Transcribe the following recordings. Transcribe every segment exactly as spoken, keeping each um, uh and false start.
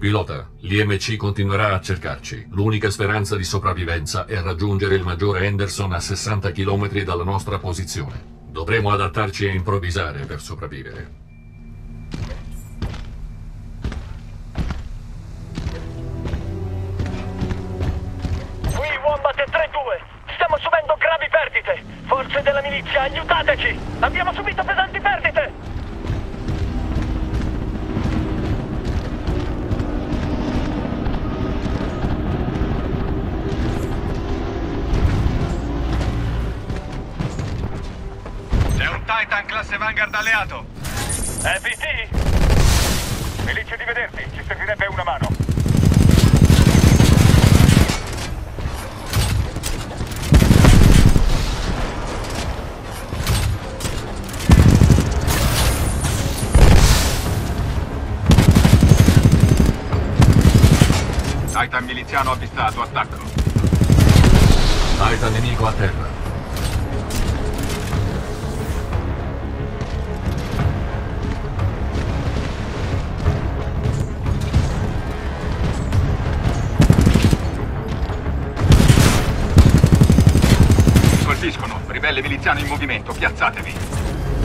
Pilota, l'I M C continuerà a cercarci. L'unica speranza di sopravvivenza è raggiungere il maggiore Henderson a sessanta chilometri dalla nostra posizione. Dovremo adattarci e improvvisare per sopravvivere. Qui Wombat tre due. Stiamo subendo gravi perdite. Forze della milizia, aiutateci! Abbiamo subito pesanti perdite! Titan classe Vanguard alleato. F T? Felice di vederti, ci servirebbe una mano. Titan miliziano avvistato, attacco. Titan nemico a terra. Ribelle miliziano in movimento, piazzatevi.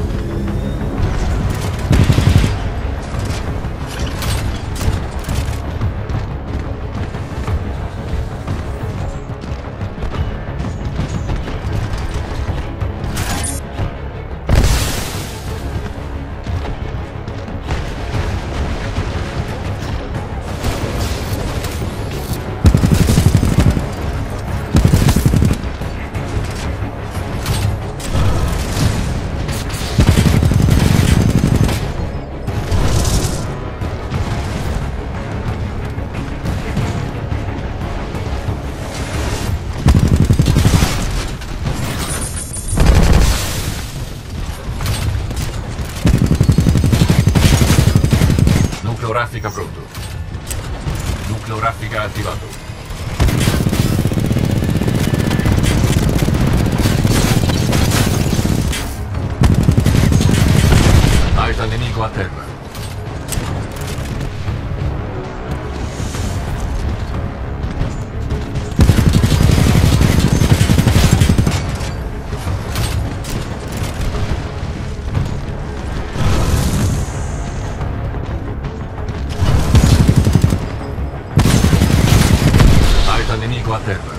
Raffica pronto. Nucleo raffica attivato. Titan nemico a terra. Nemico a terra.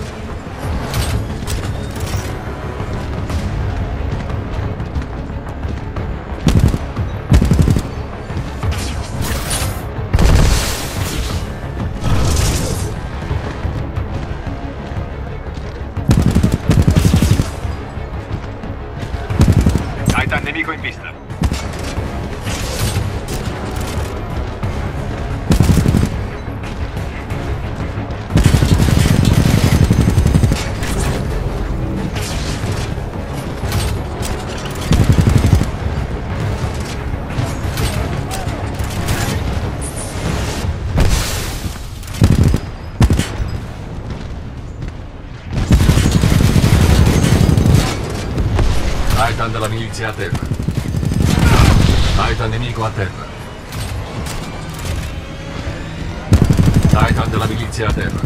Titan nemico in vista. Titan della milizia a terra. Titan nemico a terra. Titan della milizia a terra.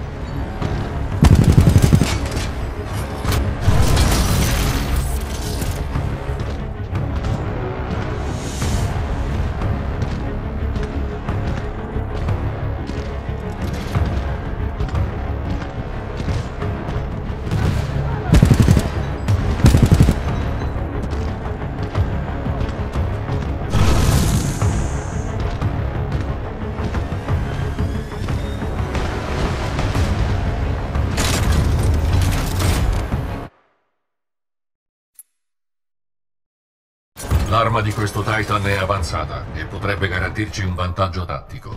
L'arma di questo Titan è avanzata e potrebbe garantirci un vantaggio tattico.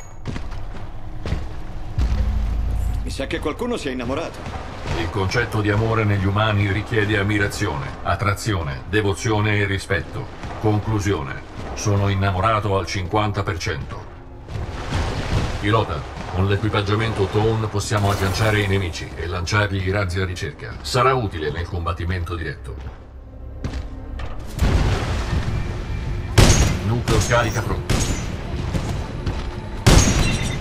Mi sa che qualcuno si è innamorato. Il concetto di amore negli umani richiede ammirazione, attrazione, devozione e rispetto. Conclusione. Sono innamorato al cinquanta per cento. Pilota, con l'equipaggiamento Tone possiamo agganciare i nemici e lanciargli i razzi a ricerca. Sarà utile nel combattimento diretto. Nucleo scarica pronto.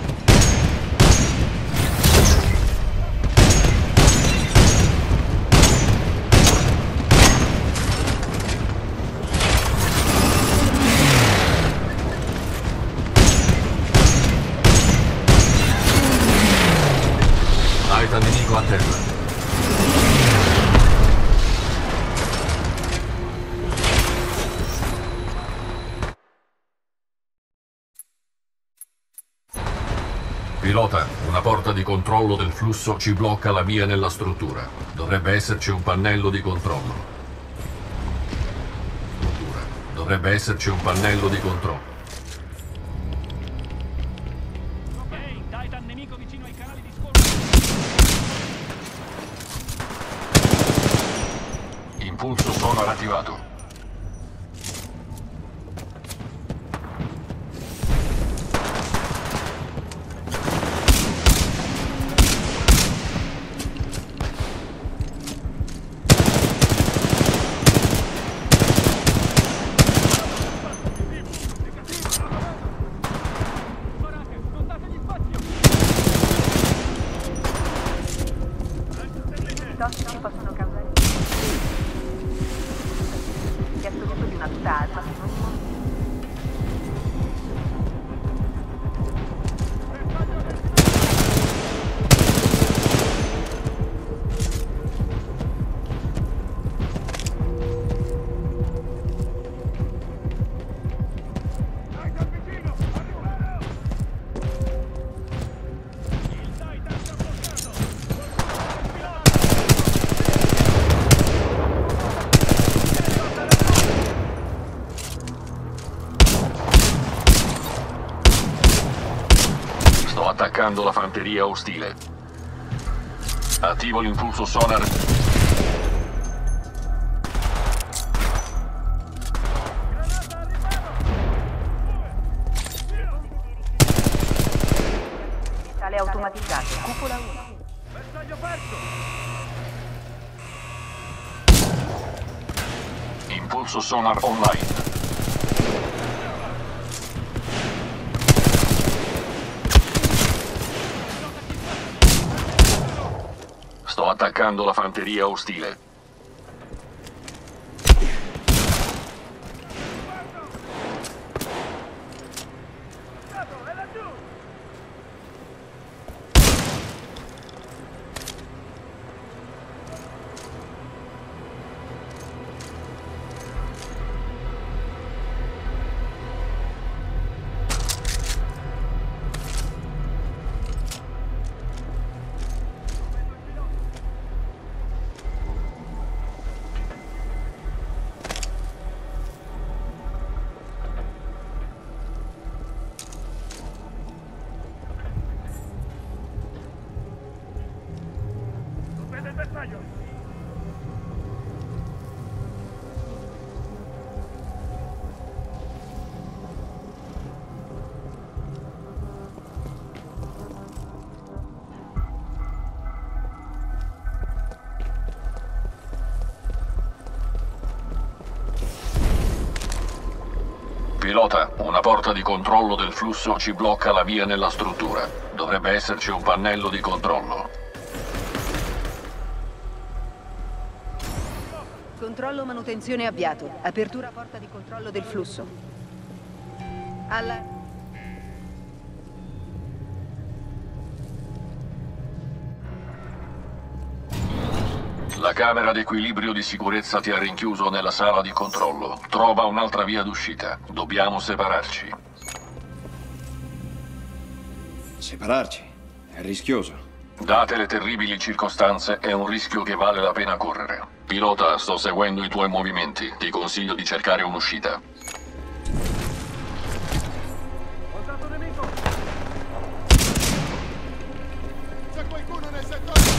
terra. Pilota, una porta di controllo del flusso ci blocca la via nella struttura. Dovrebbe esserci un pannello di controllo. Dovrebbe esserci un pannello di controllo. Ok, Titan nemico vicino ai canali di scorta. Impulso sonar attivato. Tossici possono causare ti ha studiato di una tuta alfa sinonimo. Sto attaccando la fanteria ostile. Attivo l'impulso sonar. Sale automatizzato. Cupola uno. Bersaglio perso! Impulso sonar online. Sto attaccando la fanteria ostile. È laggiù! Vede il bersaglio! Pilota, una porta di controllo del flusso ci blocca la via nella struttura. Dovrebbe esserci un pannello di controllo. Controllo manutenzione avviato. Apertura porta di controllo del flusso. Alla... La camera d'equilibrio di sicurezza ti ha rinchiuso nella sala di controllo. Trova un'altra via d'uscita. Dobbiamo separarci. Separarci? È rischioso. Date le terribili circostanze, è un rischio che vale la pena correre. Pilota, sto seguendo i tuoi movimenti. Ti consiglio di cercare un'uscita. Contatto nemico! C'è qualcuno nel settore!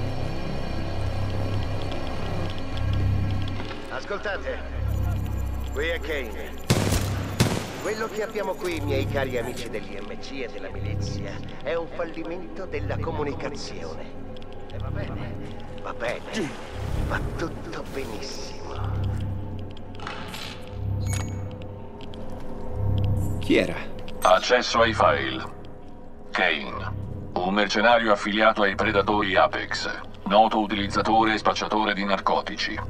Ascoltate, Qui è Kane. Quello che abbiamo qui, miei cari amici dell'I M C e della milizia, è un fallimento della comunicazione. E va bene, va bene, va tutto benissimo. Chi era? Accesso ai file. Kane, un mercenario affiliato ai predatori Apex, noto utilizzatore e spacciatore di narcotici.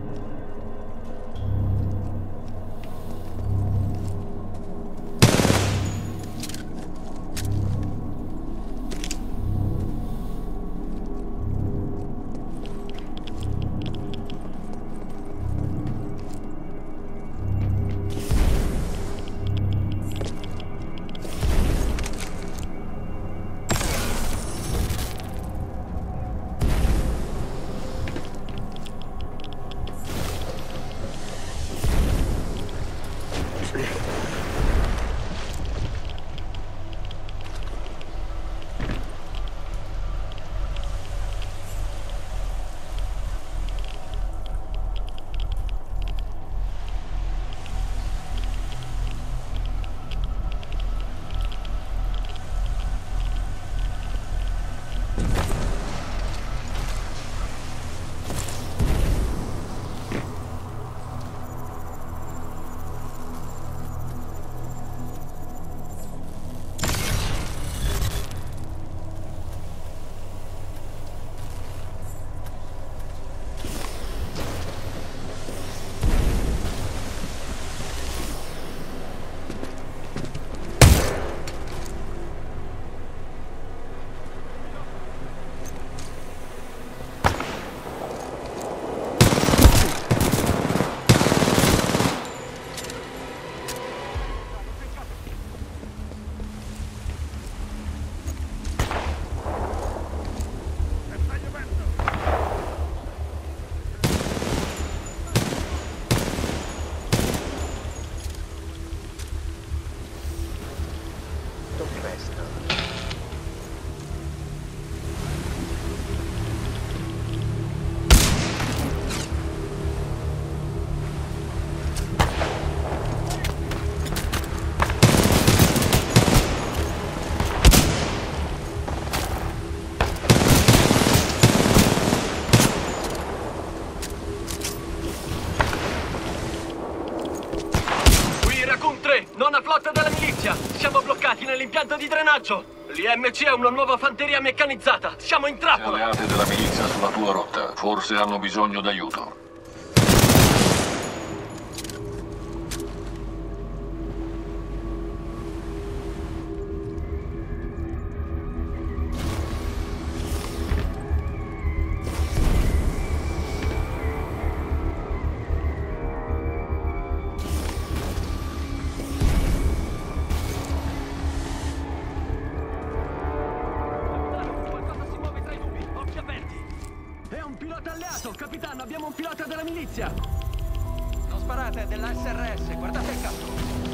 Nona flotta della milizia! Siamo bloccati nell'impianto di drenaggio! L'I M C è una nuova fanteria meccanizzata! Siamo in trappola! Le alleate della milizia sulla tua rotta. Forse hanno bisogno d'aiuto. Capitano, abbiamo un pilota della milizia! Non sparate, è della S R S, guardate il casco!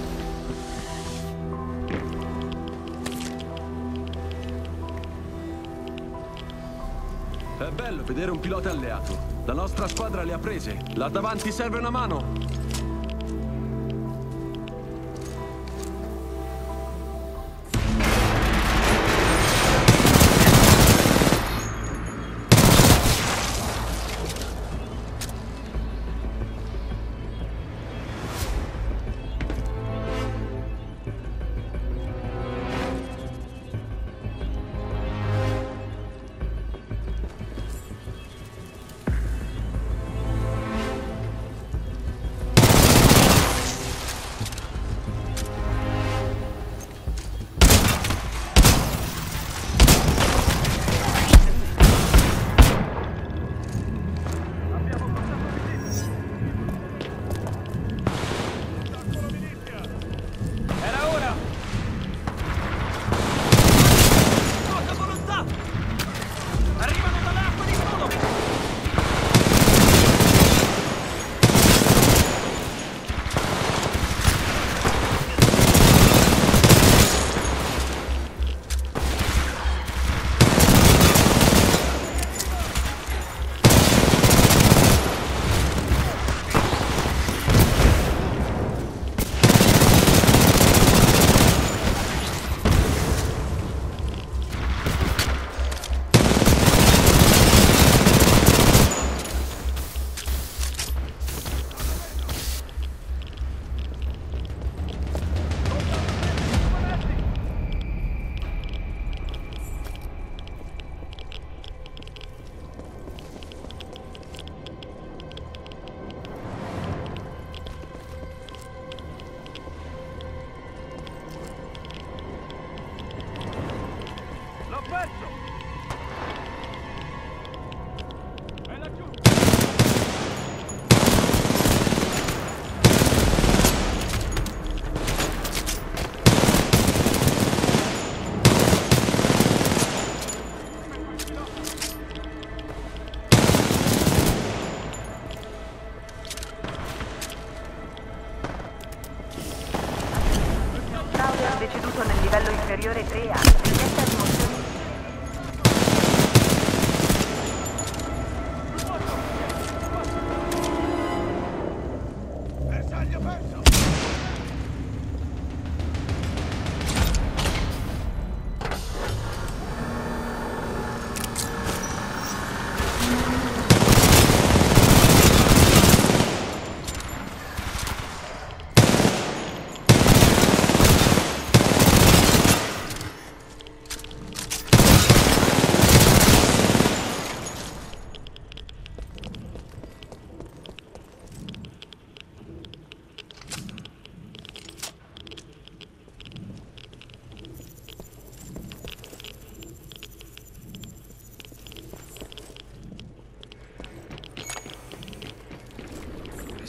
È bello vedere un pilota alleato. La nostra squadra le ha prese. Là davanti serve una mano.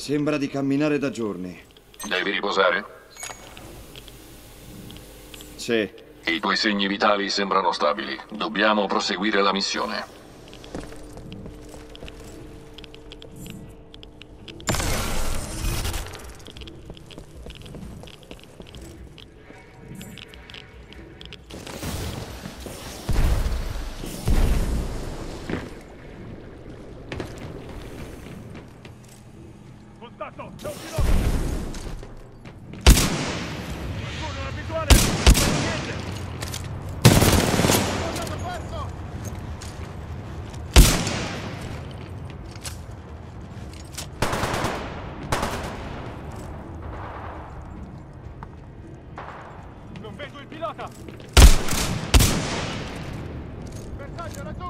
Sembra di camminare da giorni. Devi riposare? Sì. I tuoi segni vitali sembrano stabili. Dobbiamo proseguire la missione. Contatto, c'è un pilota! Qualcuno è abituale, non vedo niente! Sono andato perso! Non vedo il pilota! Bersaglio, laggiù!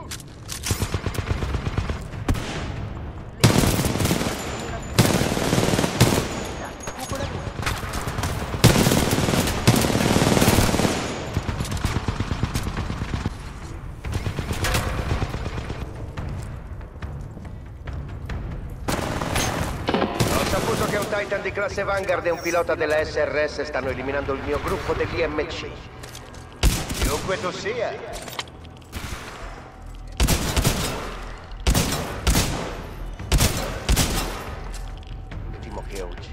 Titan di classe Vanguard e un pilota della S R S stanno eliminando il mio gruppo dell'I M C. Chiunque tu sia. Ultimo che oggi.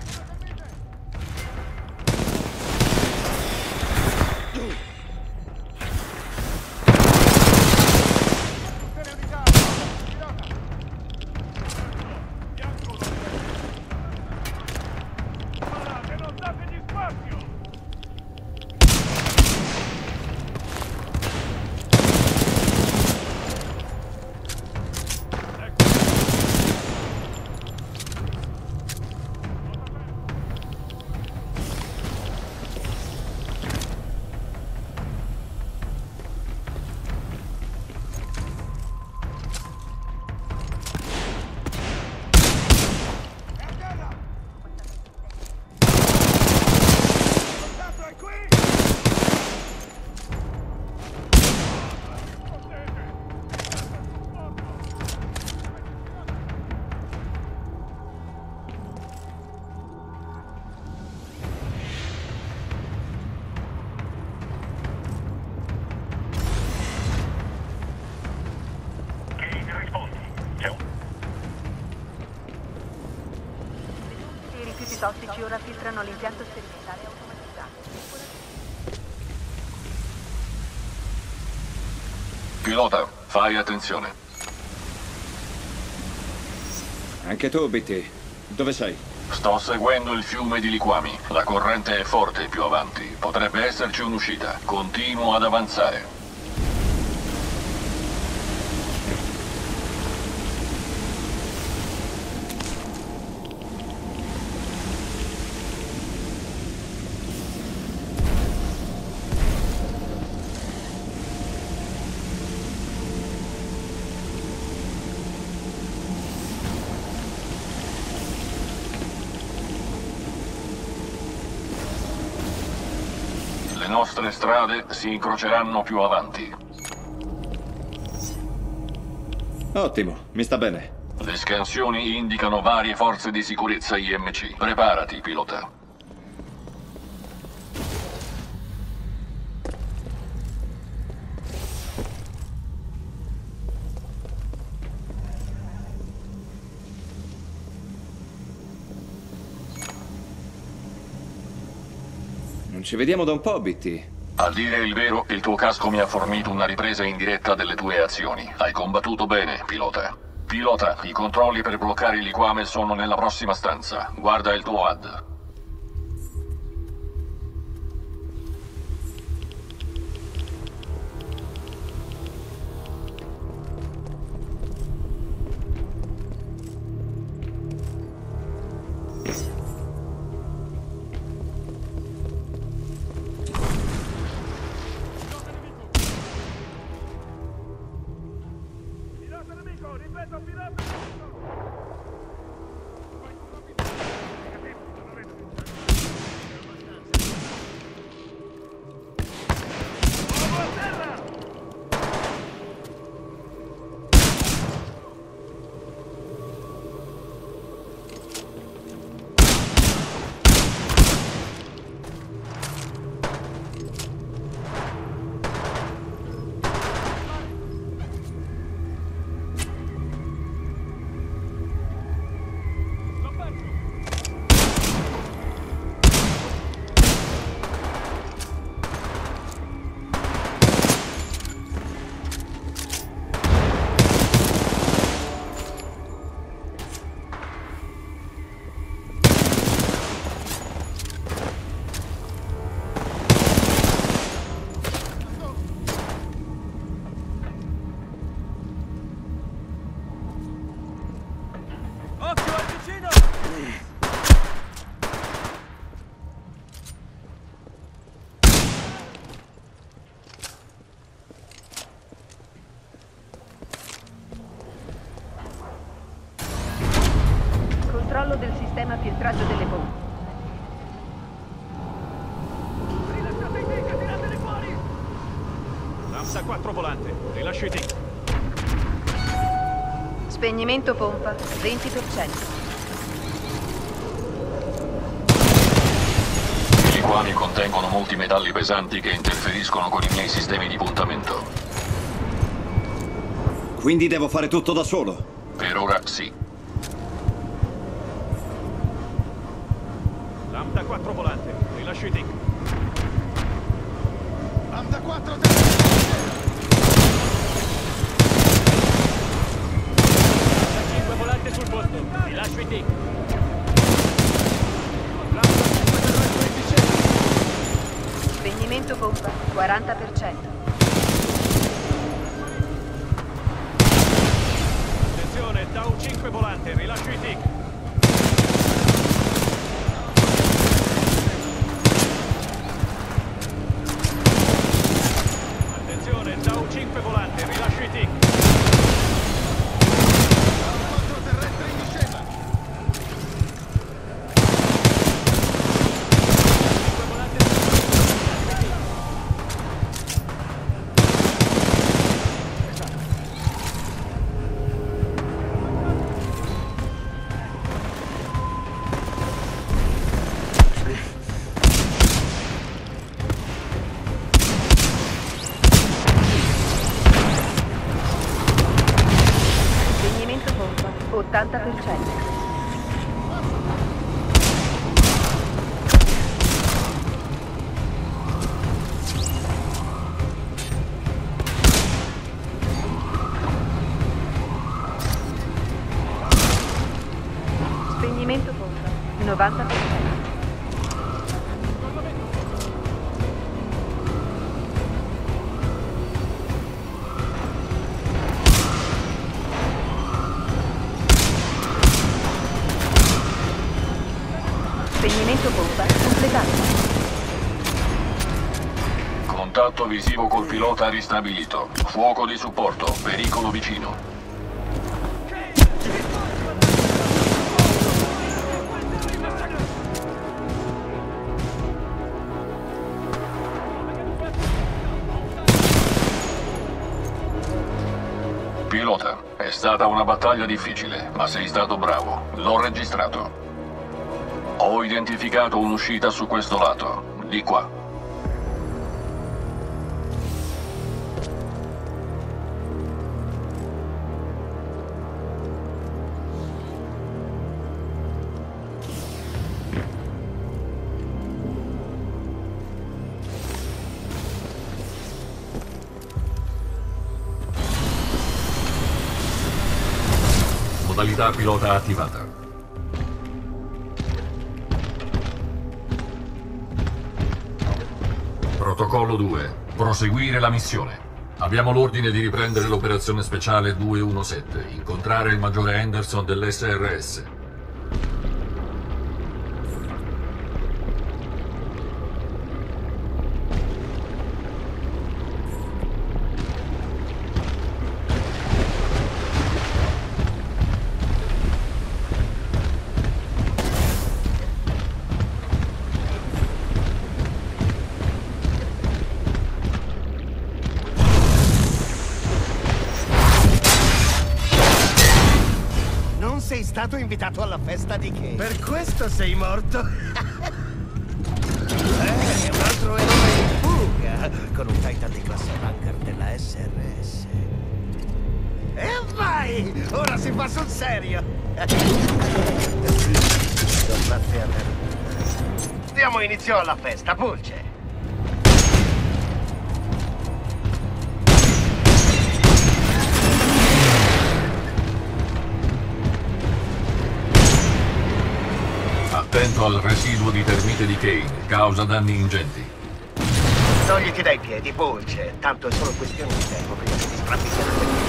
I rifiuti tossici ora filtrano l'impianto sperimentale automatizzato. Pilota, fai attenzione. Anche tu, B T. Dove sei? Sto seguendo il fiume di liquami. La corrente è forte più avanti. Potrebbe esserci un'uscita. Continuo ad avanzare. Le nostre strade si incroceranno più avanti. Ottimo, mi sta bene. Le scansioni indicano varie forze di sicurezza I M C. Preparati, pilota. Non ci vediamo da un po', B T. A dire il vero, il tuo casco mi ha fornito una ripresa in diretta delle tue azioni. Hai combattuto bene, pilota. Pilota, i controlli per bloccare il liquame sono nella prossima stanza. Guarda il tuo A D. filtraggio delle bombe. Rilasciate i tic, tirateli fuori! Lambda quattro volante, rilascio i tic. Spegnimento pompa, venti per cento. I liquami contengono molti metalli pesanti che interferiscono con i miei sistemi di puntamento. Quindi devo fare tutto da solo? Per ora sì. Lambda quattro volante, rilascio i tic. Lambda quattro cinque volante sul posto, rilascio i tic. Lambda cinque terrestre in discesa. Spegnimento pompa, quaranta per cento. Attenzione, Tau cinque volante, rilascio i tic. Attenzione, Tau cinque volante, rilascio i tic. quattro terrestre in discesa. cinque volante sul posto, rilascio i tic. Spegnimento pompa, ottanta per cento. Spegnimento pompa, novanta per cento. Spegnimento pompa completato. Contatto visivo col pilota ristabilito. Fuoco di supporto. Pericolo vicino. Pilota, è stata una battaglia difficile, ma sei stato bravo. L'ho registrato. Ho identificato un'uscita su questo lato, di qua. Modalità pilota attivata. Protocollo due. Proseguire la missione. Abbiamo l'ordine di riprendere l'operazione speciale duecentodiciassette. Incontrare il maggiore Henderson dell'S R S. Sei stato invitato alla festa di Kane. Per questo sei morto? Eh, un altro eroe in fuga con un Titan di classe Vanguard della S R S. E vai! Ora si fa sul serio! Tornate a me. Diamo inizio alla festa, Pulce! Attento al residuo di termite di Kane, causa danni ingenti. Togliti dai piedi, Pulce. Tanto è solo questione di tempo prima che ti strappi sempre.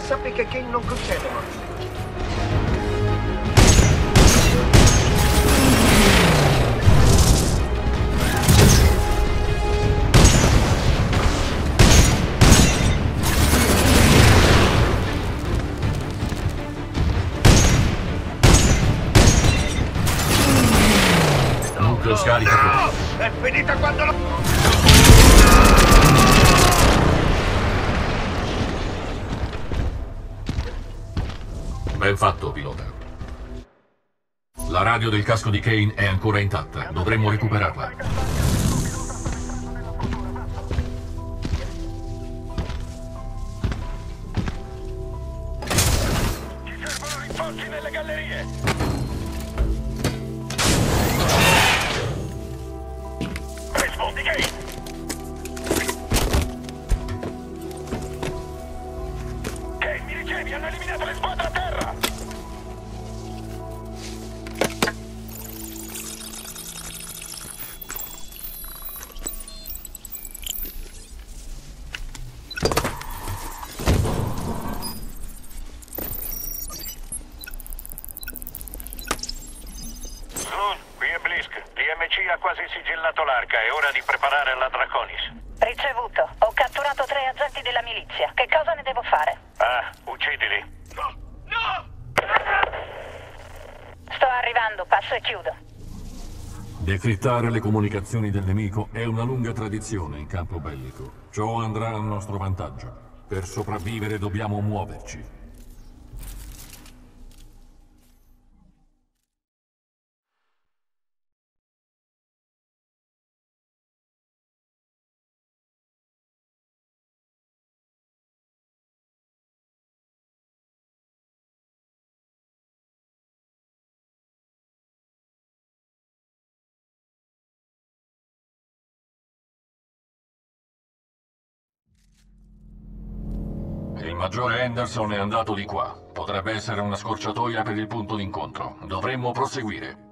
sappi che Kane non concede morti. Nucleo scarica. No! È finita quando lo... Ben fatto, pilota. La radio del casco di Kane è ancora intatta. Dovremmo recuperarla. Ci servono rinforzi nelle gallerie. Rispondi, Kane. Kane, mi ricevi? Hanno eliminato le squadre a terra. Slun, qui è Blisk. L'I M C ha quasi sigillato l'arca. È ora di preparare la Draconis. Ricevuto. Ho catturato tre agenti della milizia. Che cosa ne devo fare? Ah, uccidili. No! No! Sto arrivando, passo e chiudo. Decrittare le comunicazioni del nemico è una lunga tradizione in campo bellico. Ciò andrà a nostro vantaggio. Per sopravvivere dobbiamo muoverci. Il maggiore Henderson è andato di qua. Potrebbe essere una scorciatoia per il punto d'incontro. Dovremmo proseguire.